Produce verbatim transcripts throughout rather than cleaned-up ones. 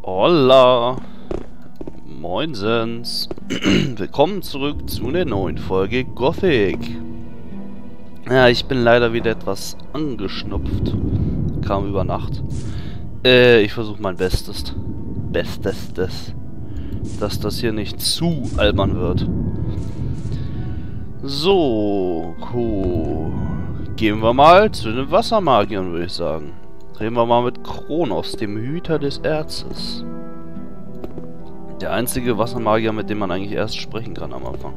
Holla! Moinsens! Willkommen zurück zu einer neuen Folge Gothic. Ja, ich bin leider wieder etwas angeschnupft. Kam über Nacht. Äh, ich versuche mein Bestes. Bestestes. Dass das hier nicht zu albern wird. So, cool. Gehen wir mal zu den Wassermagiern, würde ich sagen. Reden wir mal mit Kronos, dem Hüter des Erzes. Der einzige Wassermagier, mit dem man eigentlich erst sprechen kann am Anfang.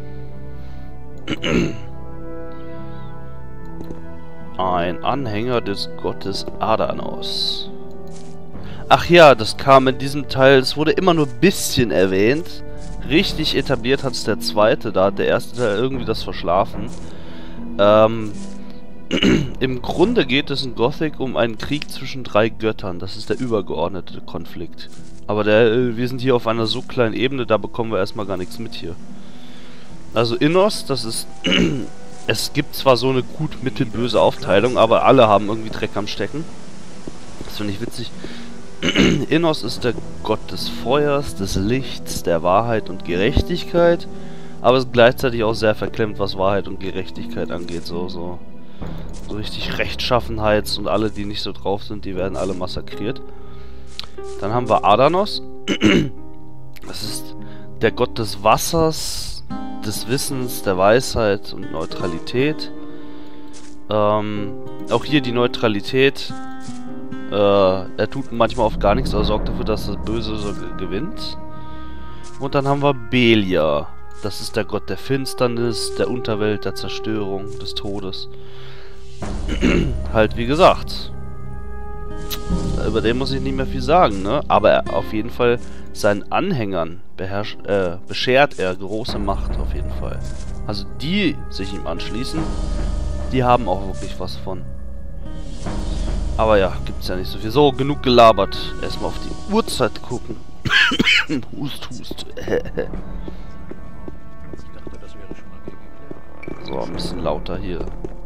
Ein Anhänger des Gottes Adanos. Ach ja, das kam in diesem Teil, es wurde immer nur ein bisschen erwähnt. Richtig etabliert hat es der zweite, da hat der erste Teil irgendwie das verschlafen. Ähm... Im Grunde geht es in Gothic um einen Krieg zwischen drei Göttern. Das ist der übergeordnete Konflikt. Aber der, wir sind hier auf einer so kleinen Ebene, da bekommen wir erstmal gar nichts mit hier. Also Innos, das ist... Es gibt zwar so eine gut-mittel-böse Aufteilung, aber alle haben irgendwie Dreck am Stecken. Das finde ich witzig. Innos ist der Gott des Feuers, des Lichts, der Wahrheit und Gerechtigkeit. Aber ist gleichzeitig auch sehr verklemmt, was Wahrheit und Gerechtigkeit angeht. So, so... So richtig Rechtschaffenheit und alle, die nicht so drauf sind, die werden alle massakriert. Dann haben wir Adanos. Das ist der Gott des Wassers, des Wissens, der Weisheit und Neutralität. Ähm, auch hier die Neutralität. Äh, er tut manchmal oft gar nichts, aber sorgt dafür, dass das Böse so gewinnt. Und dann haben wir Belia. Das ist der Gott der Finsternis, der Unterwelt, der Zerstörung, des Todes. Halt wie gesagt. Über den muss ich nicht mehr viel sagen, ne? Aber er, auf jeden Fall seinen Anhängern beherrscht, äh, beschert er große Macht auf jeden Fall. Also die sich ihm anschließen, die haben auch wirklich was von. Aber ja, gibt's ja nicht so viel. So, genug gelabert. Erstmal auf die Uhrzeit gucken. Hust, hust. So, ein bisschen lauter hier.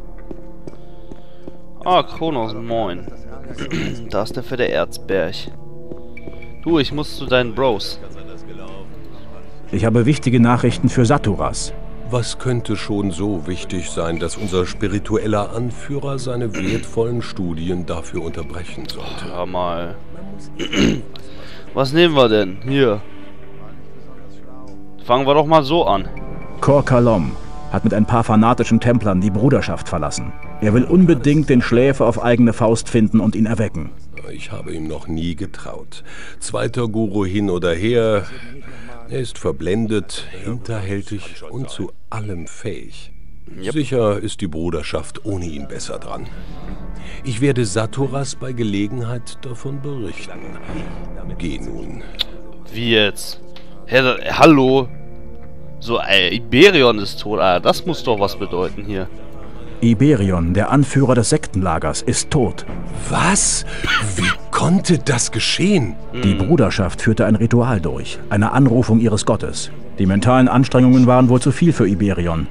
Ah, Kronos, moin. Da ist der fette Erzberg. Du, ich muss zu deinen Bros. Ich habe wichtige Nachrichten für Saturas. Was könnte schon so wichtig sein, dass unser spiritueller Anführer seine wertvollen Studien dafür unterbrechen sollte? Hör mal. Was nehmen wir denn? Hier. Fangen wir doch mal so an. Kor Kalom hat mit ein paar fanatischen Templern die Bruderschaft verlassen. Er will unbedingt den Schläfer auf eigene Faust finden und ihn erwecken. Ich habe ihm noch nie getraut. Zweiter Guru hin oder her, er ist verblendet, hinterhältig und zu allem fähig. Yep. Sicher ist die Bruderschaft ohne ihn besser dran. Ich werde Saturas bei Gelegenheit davon berichten. Geh nun. Wie jetzt? Herr, hallo? So, ey, Iberion ist tot, Alter. Das muss doch was bedeuten hier. Iberion, der Anführer des Sektenlagers, ist tot. Was? Wie konnte das geschehen? Die Bruderschaft führte ein Ritual durch, eine Anrufung ihres Gottes. Die mentalen Anstrengungen waren wohl zu viel für Iberion.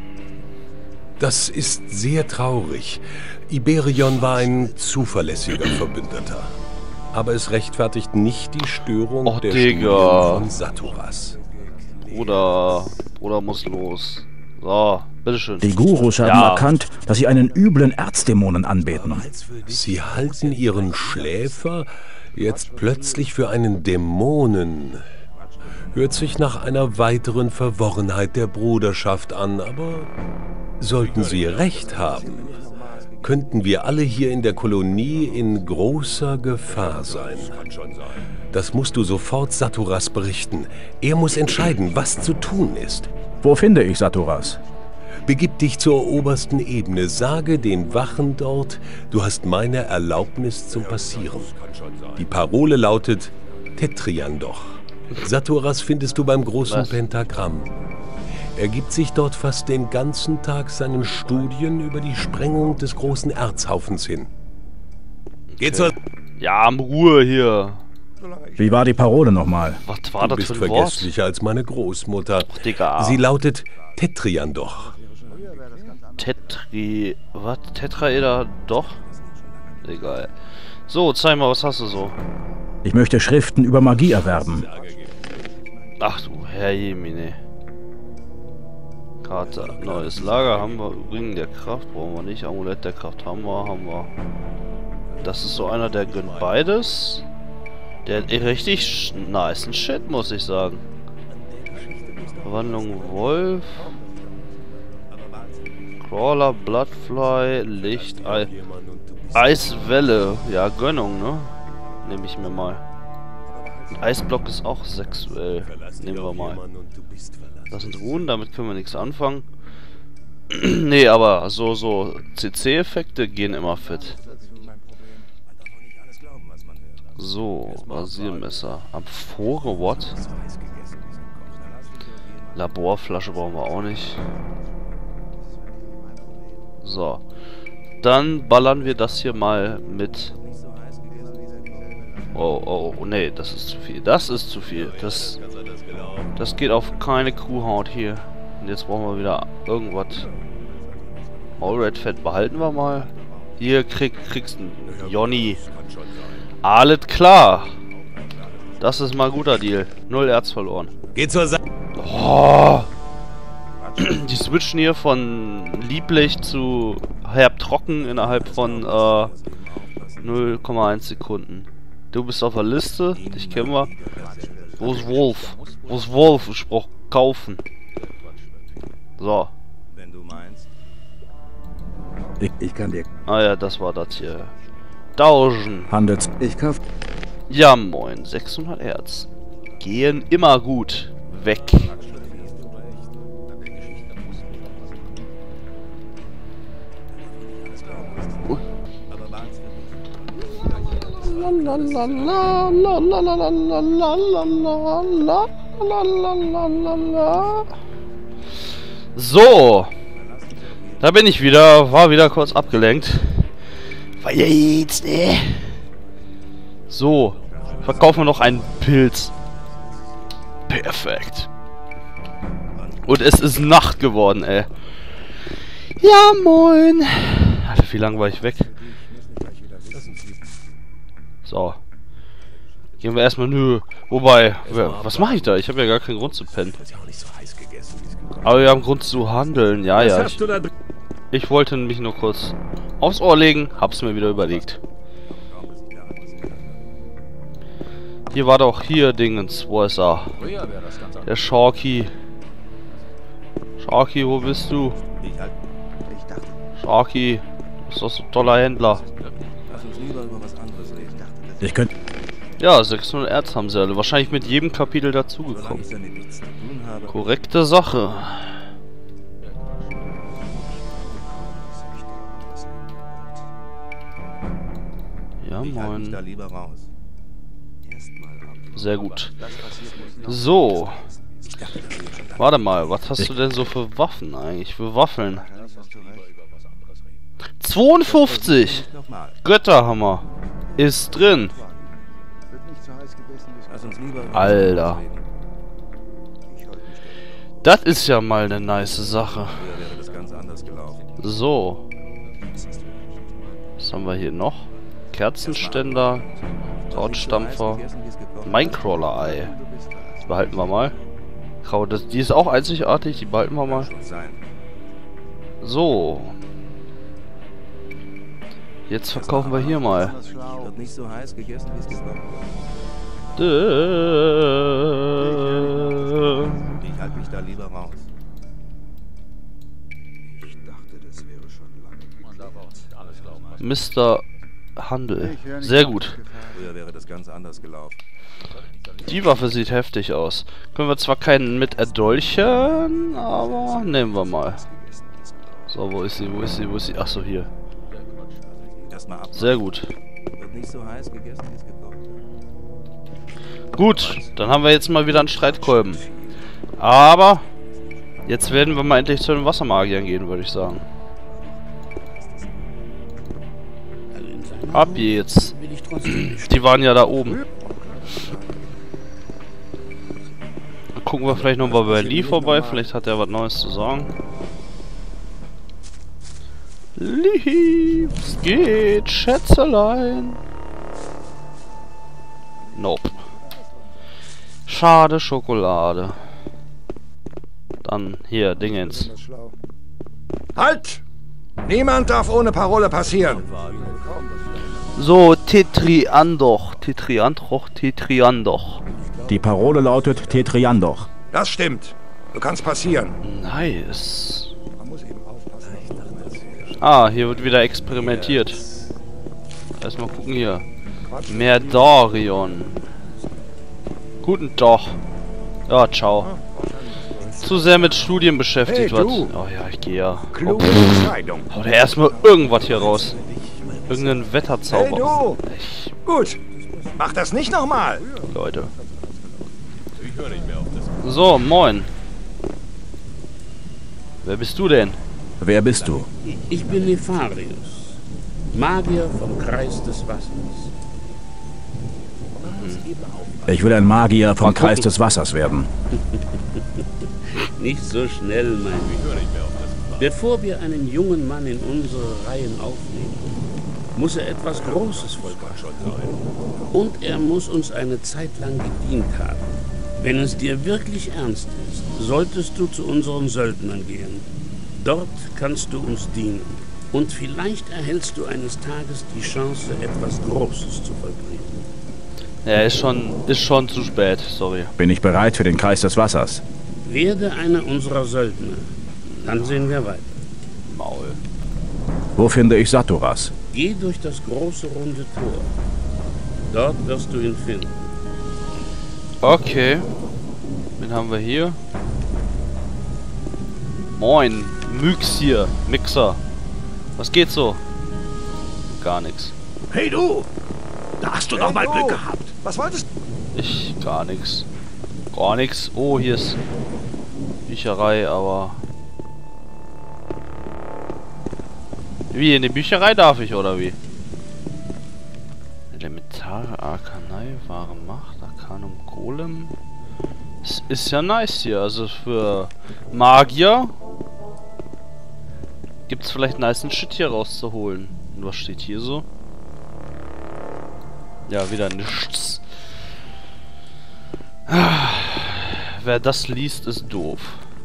Das ist sehr traurig. Iberion war ein zuverlässiger Verbündeter. Aber es rechtfertigt nicht die Störung Och, der Digga. Studien von Saturas. Bruder, Bruder muss los. So, bitteschön. Die Gurus haben Ja. erkannt, dass sie einen üblen Erzdämonen anbeten. Sie halten ihren Schläfer jetzt plötzlich für einen Dämonen. Hört sich nach einer weiteren Verworrenheit der Bruderschaft an, aber sollten Sie recht haben, könnten wir alle hier in der Kolonie in großer Gefahr sein. Das musst du sofort Saturas berichten. Er muss entscheiden, was zu tun ist. Wo finde ich Saturas? Begib dich zur obersten Ebene, sage den Wachen dort, du hast meine Erlaubnis zum Passieren. Die Parole lautet Tetriandoch. Saturas findest du beim großen Was? Pentagramm. Er gibt sich dort fast den ganzen Tag seinen Studien über die Sprengung des großen Erzhaufens hin. Geht zur... Ja, Ruhe hier. Wie war die Parole nochmal? Was war Du das bist für ein Wort? vergesslicher als meine Großmutter. Ach, Digga. Sie lautet Tetriandoch. Tetri... Was? Tetraeder? Doch? Egal. So, zeig mal, was hast du so? Ich möchte Schriften über Magie erwerben. Ach du Herrjemine. Karte. Neues Lager haben wir. Ring der Kraft brauchen wir nicht. Amulett der Kraft haben wir. Haben wir. Das ist so einer, der gönnt beides. Der hat richtig nice Shit, muss ich sagen. Verwandlung Wolf. Crawler, Bloodfly, Licht, Ei Eiswelle. Ja, Gönnung, ne? Nehme ich mir mal. Und Eisblock ist auch sexuell. Nehmen wir mal. Das sind Runen, damit können wir nichts anfangen. Nee, aber so, so C C-Effekte gehen immer fit. So, Rasiermesser. Amphore, what? Laborflasche brauchen wir auch nicht. So. Dann ballern wir das hier mal mit. Oh, oh, oh, nee, das ist zu viel. Das ist zu viel. Das, das geht auf keine Kuhhaut hier. Und jetzt brauchen wir wieder irgendwas. Allred-Fett behalten wir mal. Hier krieg, kriegst du einen Jonny. Alles klar. Das ist mal ein guter Deal. Null Erz verloren. Geh zur Seite. Oh. Die switchen hier von lieblich zu herb trocken innerhalb von äh, null Komma eins Sekunden. Du bist auf der Liste, dich kennen wir. Wo ist Wolf? Wo ist Wolf? Ich brauch kaufen. So. Wenn du meinst. Ich, ich kann dir... Ah ja, das war das hier. Tauschen. Handels... Ich kauf... Ja moin, sechshundert Erz. Gehen immer gut. Weg. So, da bin ich wieder, war wieder kurz abgelenkt. Weiter jetzt, ne? So, verkaufen wir noch einen Pilz. Perfekt. Und es ist Nacht geworden, ey. Ja, moin. Alter, wie lange war ich weg? So. Gehen wir erstmal, nö. Wobei, was mache ich da? Ich habe ja gar keinen Grund zu pennen. Aber wir haben Grund zu handeln. Ja, ja. Ich, ich wollte mich nur kurz aufs Ohr legen. Hab's mir wieder überlegt. Hier war doch hier Dingens. Wo ist er? Der Sharky. Sharky, wo bist du? Sharky. Du bist doch so ein toller Händler. Ich könnte... Ja, sechshundert Erz haben sie alle. Wahrscheinlich mit jedem Kapitel dazugekommen. Korrekte Sache. Ja, moin. Sehr gut. So. Warte mal, was hast du denn so für Waffen eigentlich? Für Waffeln? zweiundfünfzig! Götterhammer. Ist drin. Alter. Das ist ja mal eine nice Sache. So. Was haben wir hier noch? Kerzenständer. Tortstampfer. Minecrawler-Ei. Das behalten wir mal. Das, die ist auch einzigartig. Die behalten wir mal. So. Jetzt verkaufen wir hier mal. Ich halte mich da lieber raus. Ich dachte, das wäre schon lange. Mister Handel. Sehr gut. Früher wäre das ganz anders gelaufen. Die Waffe sieht heftig aus. Können wir zwar keinen mit erdolchen, aber nehmen wir mal. So, wo ist sie? Wo ist sie? Wo ist sie? Achso, hier. Sehr gut. Gut, dann haben wir jetzt mal wieder einen Streitkolben. Aber jetzt werden wir mal endlich zu den Wassermagiern gehen, würde ich sagen. Ab jetzt. Die waren ja da oben. Dann gucken wir vielleicht noch mal bei Lee vorbei. Vielleicht hat er was Neues zu sagen. Lee, es geht, Schätzelein. Nope. Schade Schokolade. Dann hier, Dingens. Halt! Niemand darf ohne Parole passieren. So, Tetriandoch. Tetriandoch, Tetriandoch. Die Parole lautet Tetriandoch. Das stimmt. Du kannst passieren. Nice. Ah, hier wird wieder experimentiert. Erstmal gucken hier. Merdorion. Guten Tag. Ja, ciao. Zu sehr mit Studien beschäftigt Hey, wird. du. Oh ja, ich gehe ja. Oh, Kluge Entscheidung. hau der erstmal irgendwas hier raus. Irgendeinen Wetterzauber. Hey, du. Ich, Gut. Mach das nicht nochmal. Leute. So, moin. Wer bist du denn? Wer bist du? Ich bin Nefarius, Magier vom Kreis des Wassers. Ich will ein Magier vom Mal gucken. Kreis des Wassers werden. Nicht so schnell, mein Lieber. Bevor wir einen jungen Mann in unsere Reihen aufnehmen, muss er etwas Großes vollbracht haben. Und er muss uns eine Zeit lang gedient haben. Wenn es dir wirklich ernst ist, solltest du zu unseren Söldnern gehen. Dort kannst du uns dienen. Und vielleicht erhältst du eines Tages die Chance, etwas Großes zu vollbringen. Ja, ist schon, ist schon zu spät, sorry. Bin ich bereit für den Kreis des Wassers? Werde einer unserer Söldner. Dann sehen wir weiter. Maul. Wo finde ich Saturas? Geh durch das große runde Tor. Dort wirst du ihn finden. Okay. Wen haben wir hier? Moin. Myx hier. Mixer. Was geht so? Gar nichts. Hey, du. Da hast du Hey, doch mal du. Glück gehabt. Was wolltest Ich gar nichts. Gar nichts. Oh, hier ist Bücherei, aber... Wie, in die Bücherei darf ich, oder wie? Elementare Arkanei, wahre Macht, Arcanum Golem. Das ist ja nice hier. Also für Magier gibt's vielleicht nice Shit hier rauszuholen. Und was steht hier so? Ja, wieder nichts. Ah, wer das liest, ist doof.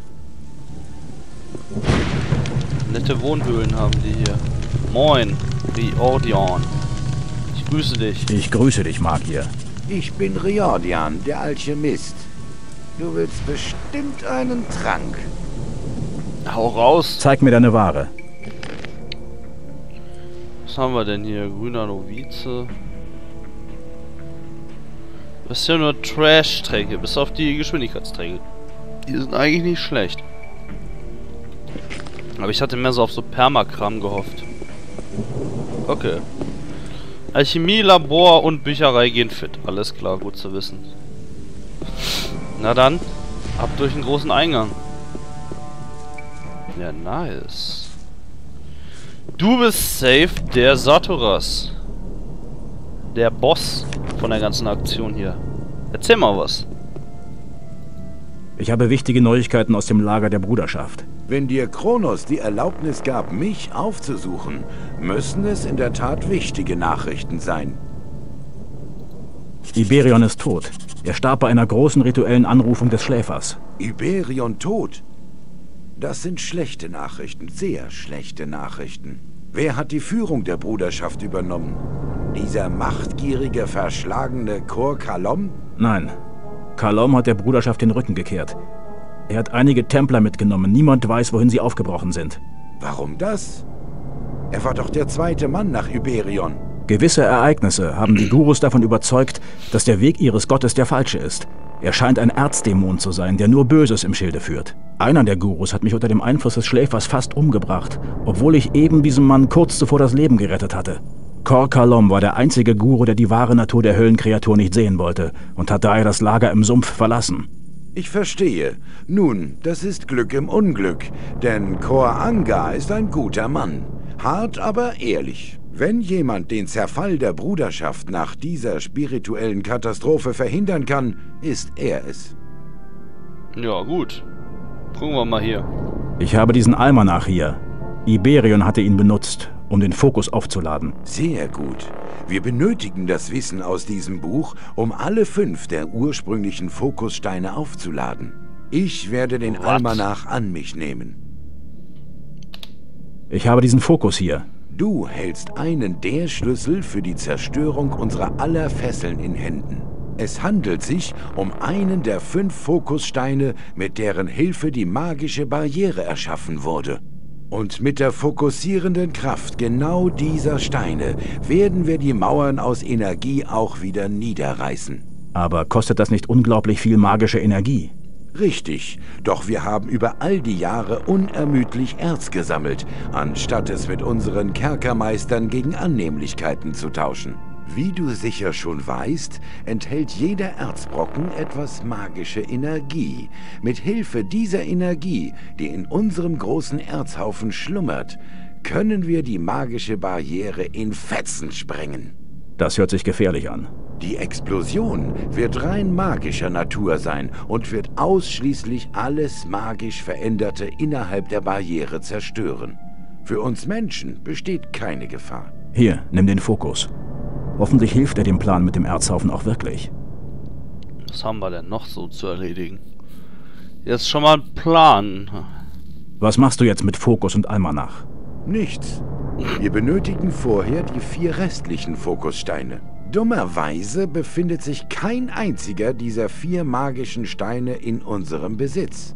Nette Wohnhöhlen haben die hier. Moin, Riordian. Ich grüße dich. Ich grüße dich, Magier. Ich bin Riordian, der Alchemist. Du willst bestimmt einen Trank. Hau raus. Zeig mir deine Ware. Was haben wir denn hier? Grüner Novize. Das ist ja nur Trash-Tränke, bis auf die Geschwindigkeitstränke. Die sind eigentlich nicht schlecht. Aber ich hatte mehr so auf so Permakram gehofft. Okay. Alchemie, Labor und Bücherei gehen fit. Alles klar, gut zu wissen. Na dann, ab durch den großen Eingang. Ja, nice. Du bist safe der Saturas. Der Boss von der ganzen Aktion hier. Erzähl mal was. Ich habe wichtige Neuigkeiten aus dem Lager der Bruderschaft. Wenn dir Kronos die Erlaubnis gab, mich aufzusuchen, müssen es in der Tat wichtige Nachrichten sein. Iberion ist tot. Er starb bei einer großen rituellen Anrufung des Schläfers. Iberion tot? Das sind schlechte Nachrichten, sehr schlechte Nachrichten. Wer hat die Führung der Bruderschaft übernommen? Dieser machtgierige, verschlagene Kor Kalom? Nein. Kalom hat der Bruderschaft den Rücken gekehrt. Er hat einige Templer mitgenommen. Niemand weiß, wohin sie aufgebrochen sind. Warum das? Er war doch der zweite Mann nach Iberion. Gewisse Ereignisse haben die Gurus davon überzeugt, dass der Weg ihres Gottes der falsche ist. Er scheint ein Erzdämon zu sein, der nur Böses im Schilde führt. Einer der Gurus hat mich unter dem Einfluss des Schläfers fast umgebracht, obwohl ich eben diesem Mann kurz zuvor das Leben gerettet hatte. Kor Kalom war der einzige Guru, der die wahre Natur der Höllenkreatur nicht sehen wollte und hat daher das Lager im Sumpf verlassen. Ich verstehe. Nun, das ist Glück im Unglück, denn Kor Anga ist ein guter Mann. Hart, aber ehrlich. Wenn jemand den Zerfall der Bruderschaft nach dieser spirituellen Katastrophe verhindern kann, ist er es. Ja, gut. Gucken wir mal hier. Ich habe diesen Almanach hier. Iberion hatte ihn benutzt, um den Fokus aufzuladen. Sehr gut. Wir benötigen das Wissen aus diesem Buch, um alle fünf der ursprünglichen Fokussteine aufzuladen. Ich werde den What? Almanach an mich nehmen. Ich habe diesen Fokus hier. Du hältst einen der Schlüssel für die Zerstörung unserer aller Fesseln in Händen. Es handelt sich um einen der fünf Fokussteine, mit deren Hilfe die magische Barriere erschaffen wurde. Und mit der fokussierenden Kraft genau dieser Steine werden wir die Mauern aus Energie auch wieder niederreißen. Aber kostet das nicht unglaublich viel magische Energie? Richtig, doch wir haben über all die Jahre unermüdlich Erz gesammelt, anstatt es mit unseren Kerkermeistern gegen Annehmlichkeiten zu tauschen. Wie du sicher schon weißt, enthält jeder Erzbrocken etwas magische Energie. Mit Hilfe dieser Energie, die in unserem großen Erzhaufen schlummert, können wir die magische Barriere in Fetzen sprengen. Das hört sich gefährlich an. Die Explosion wird rein magischer Natur sein und wird ausschließlich alles magisch Veränderte innerhalb der Barriere zerstören. Für uns Menschen besteht keine Gefahr. Hier, nimm den Fokus. Hoffentlich hilft er dem Plan mit dem Erzhaufen auch wirklich. Was haben wir denn noch so zu erledigen? Jetzt schon mal ein Plan. Was machst du jetzt mit Fokus und Almanach? Nichts. Wir benötigen vorher die vier restlichen Fokussteine. Dummerweise befindet sich kein einziger dieser vier magischen Steine in unserem Besitz.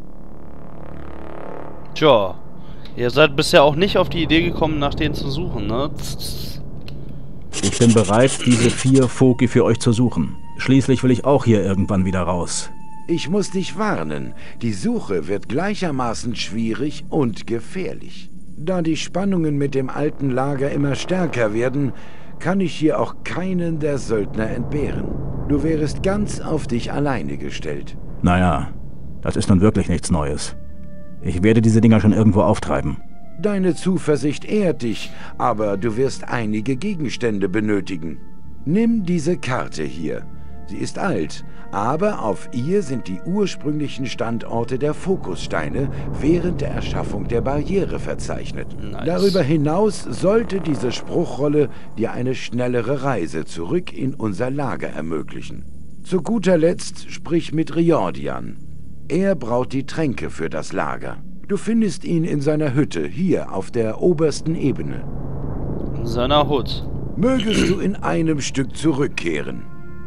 Tja, ihr seid bisher auch nicht auf die Idee gekommen, nach denen zu suchen, ne? Ich bin bereit, diese vier Foki für euch zu suchen. Schließlich will ich auch hier irgendwann wieder raus. Ich muss dich warnen, die Suche wird gleichermaßen schwierig und gefährlich. Da die Spannungen mit dem alten Lager immer stärker werden, kann ich hier auch keinen der Söldner entbehren. Du wärest ganz auf dich alleine gestellt. Naja, das ist nun wirklich nichts Neues. Ich werde diese Dinger schon irgendwo auftreiben. Deine Zuversicht ehrt dich, aber du wirst einige Gegenstände benötigen. Nimm diese Karte hier. Sie ist alt, aber auf ihr sind die ursprünglichen Standorte der Fokussteine während der Erschaffung der Barriere verzeichnet. Nice. Darüber hinaus sollte diese Spruchrolle dir eine schnellere Reise zurück in unser Lager ermöglichen. Zu guter Letzt sprich mit Riordian. Er braut die Tränke für das Lager. Du findest ihn in seiner Hütte, hier auf der obersten Ebene. In seiner Hut. Mögest du in einem Stück zurückkehren.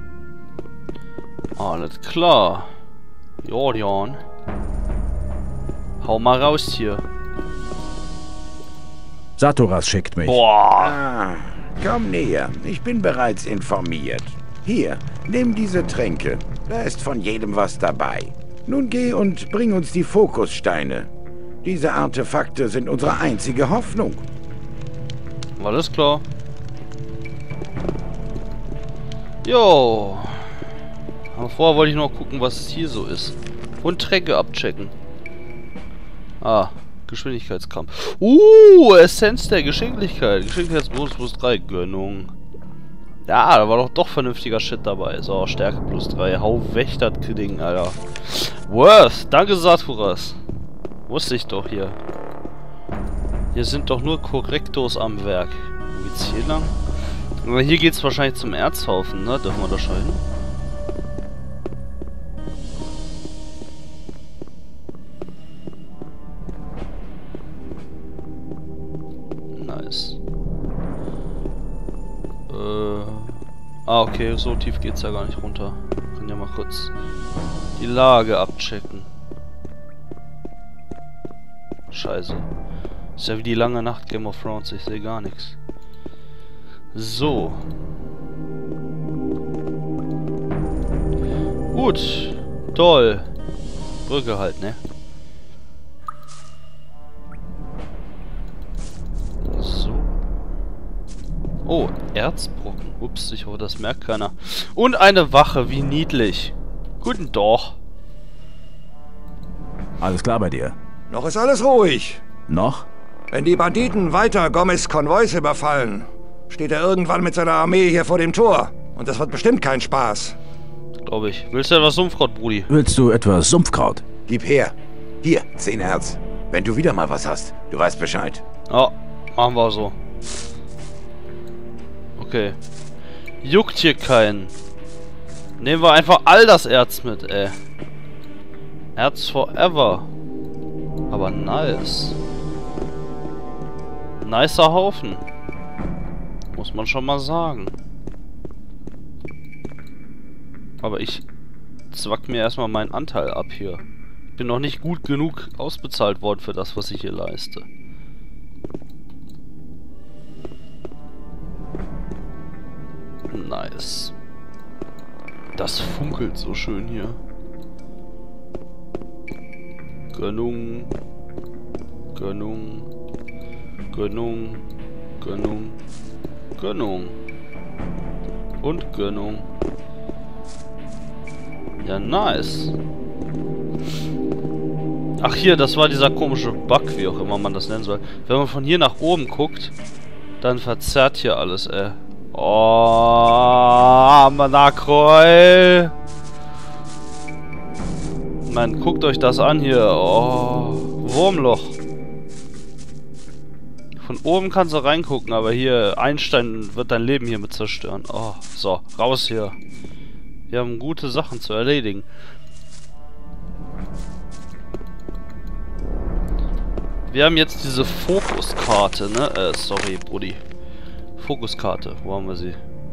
Alles klar. Jordian. Hau mal raus hier. Saturas schickt mich. Boah. Ah, komm näher. Ich bin bereits informiert. Hier, nimm diese Tränke. Da ist von jedem was dabei. Nun geh und bring uns die Fokussteine. Diese Artefakte sind unsere einzige Hoffnung. Alles klar. Jo. Aber vorher wollte ich noch gucken, was hier so ist. Und Tränke abchecken. Ah, Geschwindigkeitskampf. Uh, Essenz der Geschicklichkeit. Geschicklichkeitsbonus plus drei. Gönnung. Ja, da war doch doch vernünftiger Shit dabei. So, Stärke plus drei. Hau weg das Ding, Alter. Worth. Danke, Saturas. Wusste ich doch hier. Hier sind doch nur Korrektos am Werk. Wo geht's hier lang? Aber hier geht's wahrscheinlich zum Erzhaufen, ne? Dürfen wir da schon hin? Nice. Äh. Ah, okay, so tief geht's ja gar nicht runter. Wir können ja mal kurz die Lage abchecken. Scheiße. Ist ja wie die lange Nacht Game of Thrones, ich sehe gar nichts. So. Gut. Toll. Brücke halt, ne? So. Oh, Erzbrocken. Ups, ich hoffe, das merkt keiner. Und eine Wache, wie niedlich. Guten Doch. Alles klar bei dir? Noch ist alles ruhig. Noch? Wenn die Banditen weiter Gomez Konvois überfallen, steht er irgendwann mit seiner Armee hier vor dem Tor. Und das wird bestimmt kein Spaß. Glaube ich. Willst du etwas Sumpfkraut, Brudi? Willst du etwas Sumpfkraut? Gib her. Hier, zehn Erz. Wenn du wieder mal was hast, du weißt Bescheid. Ja, machen wir so. Okay. Juckt hier keinen. Nehmen wir einfach all das Erz mit, ey. Erz forever. Aber nice. Nicer Haufen. Muss man schon mal sagen. Aber ich zwack mir erstmal meinen Anteil ab hier. Bin noch nicht gut genug ausbezahlt worden für das, was ich hier leiste. Nice. Das funkelt so schön hier. Gönnung. Gönnung. Gönnung. Gönnung. Gönnung. Und Gönnung. Ja, nice. Ach hier, das war dieser komische Bug, wie auch immer man das nennen soll. Wenn man von hier nach oben guckt, dann verzerrt hier alles, ey. Oh, Manakroll. Man, guckt euch das an hier. Oh, Wurmloch. Von oben kannst du reingucken, aber hier, Einstein wird dein Leben hier mit zerstören. Oh, so, raus hier. Wir haben gute Sachen zu erledigen. Wir haben jetzt diese Fokuskarte, ne? Äh, sorry, Brudi. Fokuskarte, wo haben wir sie?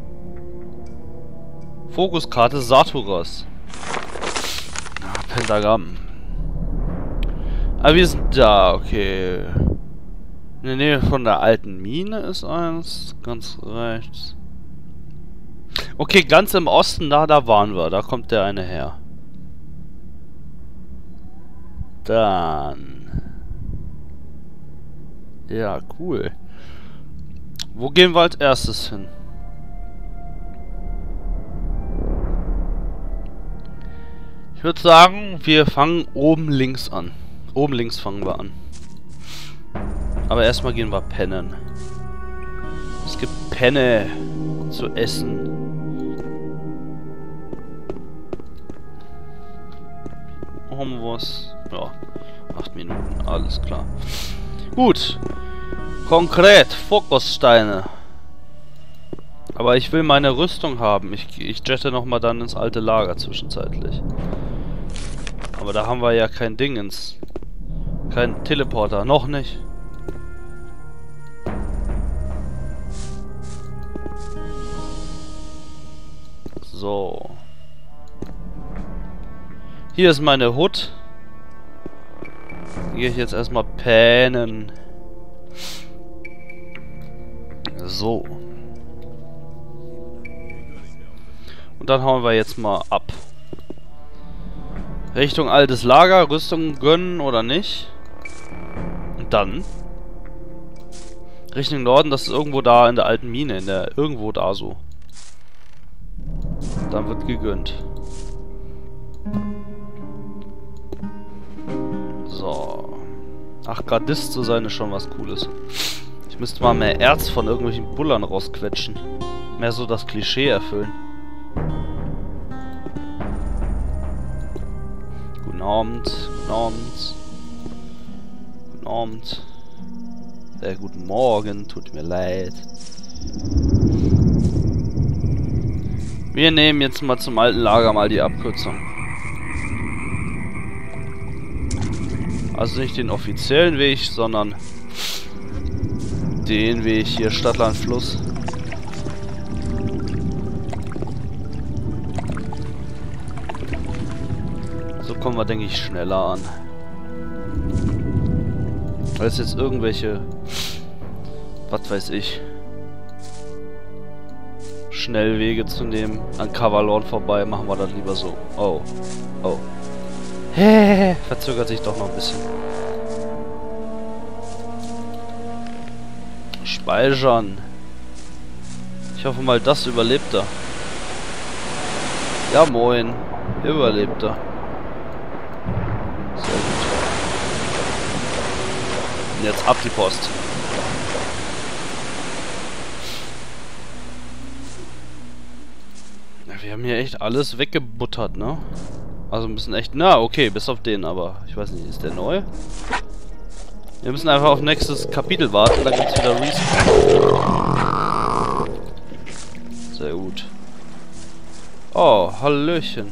Fokuskarte Saturas. Ah, Pentagramm. Ah, wir sind da, okay. In der Nähe von der alten Mine ist eins, ganz rechts. Okay, ganz im Osten, da, da waren wir. Da kommt der eine her. Dann... Ja, cool. Wo gehen wir als erstes hin? Ich würde sagen, wir fangen oben links an. Oben links fangen wir an. Aber erstmal gehen wir pennen. Es gibt Penne zu essen. Haben wir was? Ja, acht Minuten, alles klar. Gut. Konkret, Fokussteine. Aber ich will meine Rüstung haben. Ich, ich jette nochmal dann ins alte Lager zwischenzeitlich. Aber da haben wir ja kein Dingens. Kein Teleporter. Noch nicht. So. Hier ist meine Hut. Hier gehe ich jetzt erstmal pennen. So. Und dann hauen wir jetzt mal ab. Richtung altes Lager, Rüstung gönnen oder nicht. Und dann Richtung Norden, das ist irgendwo da in der alten Mine, in der irgendwo da so. Dann wird gegönnt. So. Ach, Gardist zu sein ist schon was Cooles. Ich müsste mal mehr Erz von irgendwelchen Bullern rausquetschen. Mehr so das Klischee erfüllen. Guten Abend, guten Abend. Guten Abend. Äh, guten Morgen, tut mir leid. Wir nehmen jetzt mal zum alten Lager mal die Abkürzung. Also nicht den offiziellen Weg, sondern den Weg hier, Stadtland Fluss. So kommen wir, denke ich, schneller an. Als jetzt irgendwelche, was weiß ich, Schnellwege zu nehmen. An Kavalon vorbei, machen wir das lieber so. Oh, oh. Hä? Verzögert sich doch noch ein bisschen. Speichern. Ich hoffe mal, das überlebt er. Ja, moin. Überlebt er. Sehr gut. Und jetzt ab die Post. Ja, wir haben hier echt alles weggebuttert, ne? Also müssen echt... Na, okay, bis auf den, aber ich weiß nicht, ist der neu? Wir müssen einfach auf nächstes Kapitel warten, dann gibt's wieder Respawn. Sehr gut. Oh, Hallöchen.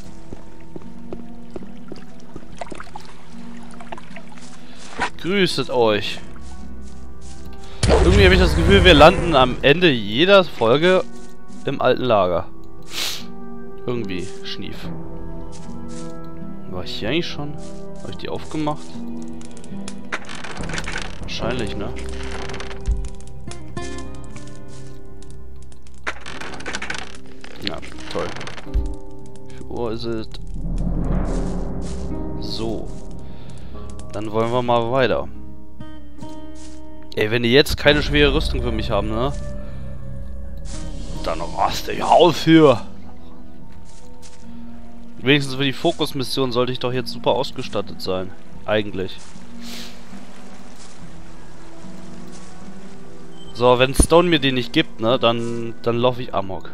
Grüßet euch. Irgendwie habe ich das Gefühl, wir landen am Ende jeder Folge im alten Lager. Irgendwie, Schnief. War ich hier eigentlich schon? Habe ich die aufgemacht? Wahrscheinlich, ne? Ja, toll. Wie viel Uhr ist es? So. Dann wollen wir mal weiter. Ey, wenn die jetzt keine schwere Rüstung für mich haben, ne? Dann raste ich auf hier. Wenigstens für die Fokusmission sollte ich doch jetzt super ausgestattet sein. Eigentlich. So, wenn Stone mir den nicht gibt, ne, dann, dann laufe ich amok.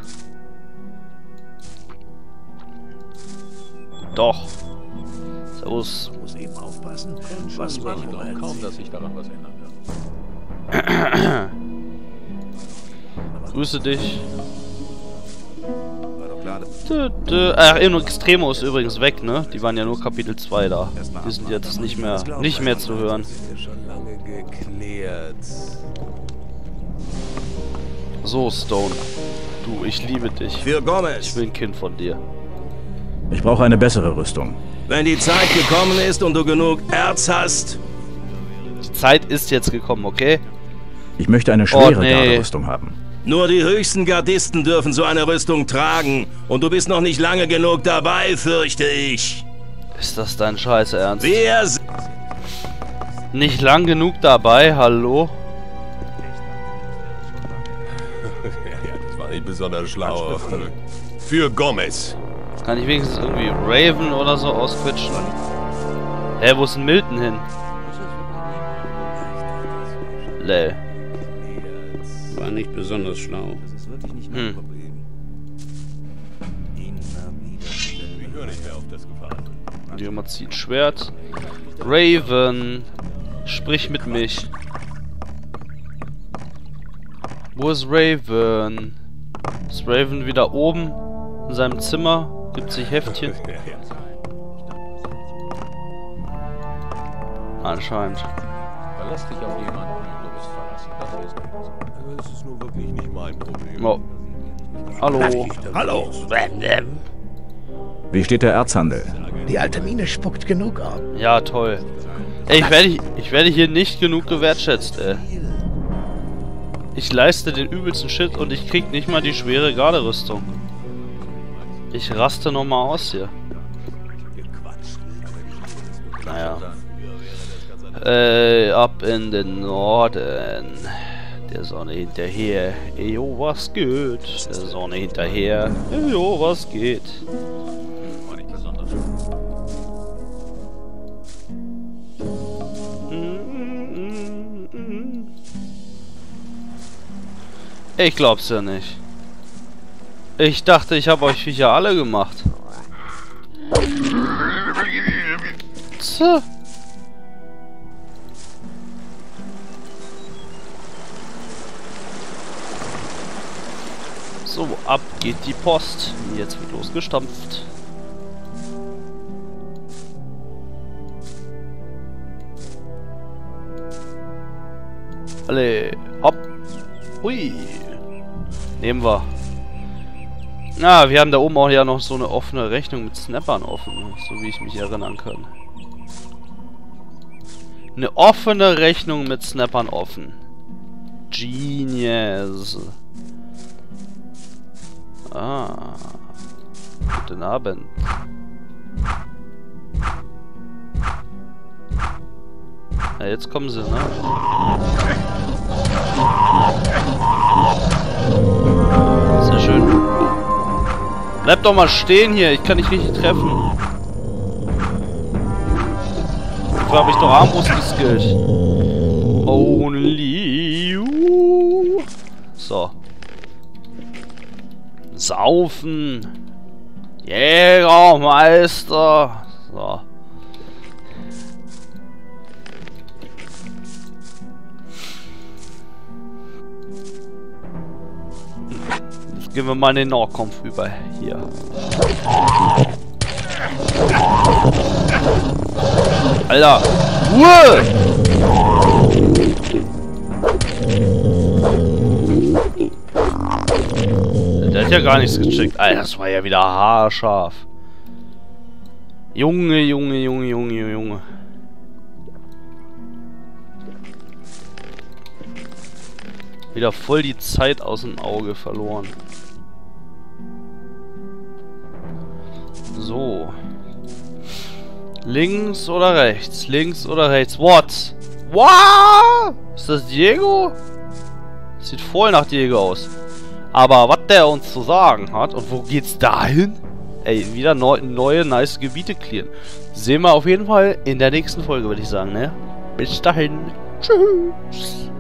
Doch. Servus. Ich muss eben aufpassen, was man Ich glaube kaum, dass sich daran was ändern wird. Grüße dich. war doch klar. Dö, dö. Ach, Inno Extremo ist übrigens weg, ne? Die waren ja nur Kapitel zwei da. Die sind jetzt nicht mehr, nicht mehr zu hören. Das ist ja schon lange geklärt. So, Stone. Du, ich liebe dich. Für Ich Gomez. bin ein Kind von dir. Ich brauche eine bessere Rüstung. Wenn die Zeit gekommen ist und du genug Erz hast, Die Zeit ist jetzt gekommen, okay? Ich möchte eine schwere Oh, nee. Garderüstung haben. nur die höchsten Gardisten dürfen so eine Rüstung tragen. Und du bist noch nicht lange genug dabei, fürchte ich. Ist das dein Scheiß Ernst? Wer s- Nicht lang genug dabei, hallo? Ja, das war nicht besonders schlau. Für Gomez. Kann ich wenigstens irgendwie Raven oder so ausquetschen? Hä, wo ist denn Milton hin? Lel. War nicht besonders schlau. Das ist wirklich nicht mein Hm. Problem. Ihn immer wieder. Ich höre nicht mehr auf das Gefahren. Jemand zieht Schwert. Raven. Sprich mit mich. Wo ist Raven? Ist Raven wieder oben? In seinem Zimmer? Gibt sich Heftchen? Ja, ja. Anscheinend. Verlass dich auf jemanden und du bist verlassen. Das ist nichts. Das ist nur wirklich nicht mein Problem. Oh. Hallo. Hallo. Wie steht der Erzhandel? Die alte Mine spuckt genug ab. Ja, toll. Ey, ich werde, ich werde hier nicht genug gewertschätzt, ey. Ich leiste den übelsten Shit und ich krieg nicht mal die schwere Garderüstung. Ich raste nochmal aus hier. Naja. Äh, ab in den Norden. Der Sonne hinterher. Ejo, was geht? Der Sonne hinterher. Ejo, was geht? War nicht besonders schlau. Ich glaub's ja nicht. Ich dachte, ich habe euch Viecher alle gemacht. Tja. So, ab geht die Post. Jetzt wird losgestampft. Alle, hopp. Hui. Nehmen wir. Na, wir haben da oben auch ja noch so eine offene Rechnung mit Snappern offen, so wie ich mich erinnern kann. Eine offene Rechnung mit Snappern offen. Genius. Ah. Guten Abend. Ja, jetzt kommen sie, ne? Sehr schön. Bleib doch mal stehen hier, ich kann nicht richtig treffen. Dafür habe ich doch Armbrust geskillt. Only you. So. Saufen. Jägermeister. So. Gehen wir mal in den Nahkampf über. Hier. Alter! Ruhe! Der hat ja gar nichts gecheckt. Alter, das war ja wieder haarscharf. Junge, Junge, Junge, Junge, Junge. Wieder voll die Zeit aus dem Auge verloren. So. Links oder rechts? Links oder rechts? What? What? Ist das Diego? Sieht voll nach Diego aus. Aber was der uns zu sagen hat und wo geht's dahin? Ey, wieder neu, neue, nice Gebiete clearen. Sehen wir auf jeden Fall in der nächsten Folge, würde ich sagen, ne? Bis dahin. Tschüss.